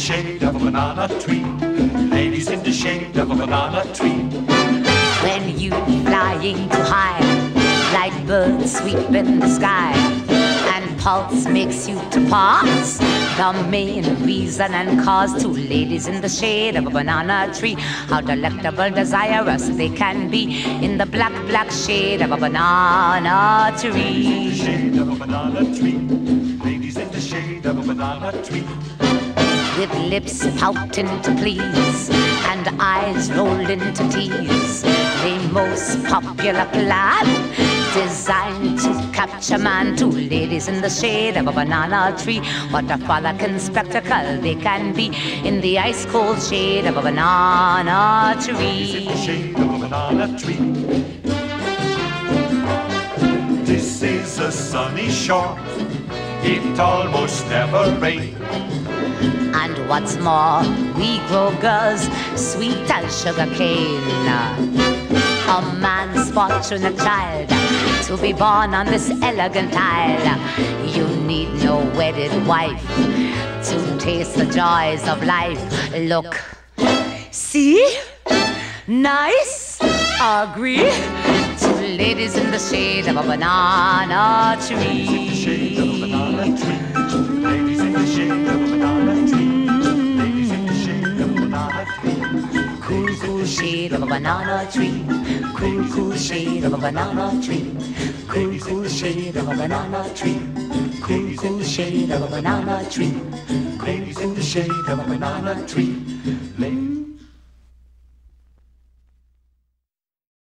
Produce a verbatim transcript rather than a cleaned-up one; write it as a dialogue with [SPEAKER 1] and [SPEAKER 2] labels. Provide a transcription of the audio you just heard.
[SPEAKER 1] shade of a banana tree. Ladies in the shade of a banana tree.
[SPEAKER 2] When you flying too high, like birds sweeping the sky, and pulse makes you to pass, the main reason and cause to ladies in the shade of a banana tree. How delectable, desirous they can be in the black, black shade of a banana tree.
[SPEAKER 1] Shade of a banana tree. Ladies in the shade of a banana tree.
[SPEAKER 2] With lips pouting to please and eyes rolled into tears, the most popular plan designed to capture man. Two ladies in the shade of a banana tree. What a frolicsome spectacle they can be in the ice cold shade of a banana tree.
[SPEAKER 1] In the shade of a banana tree. This is a sunny shore. It almost never rains.
[SPEAKER 2] And what's more, we grow girls sweet as sugar cane. A man's fortunate child to be born on this elegant isle. You need no wedded wife to taste the joys of life. Look, see, nice, agree. Two ladies in the shade of a banana tree.
[SPEAKER 1] Shade of a banana tree. Ladies in the shade of a banana tree. Ladies in the shade of a banana tree.
[SPEAKER 2] Cool, cool shade of a banana tree. Cool, cool shade of a banana tree. Cool, cool shade of a banana tree. Cool, cool shade of a banana tree.
[SPEAKER 1] Ladies in the shade of a banana tree. Ladies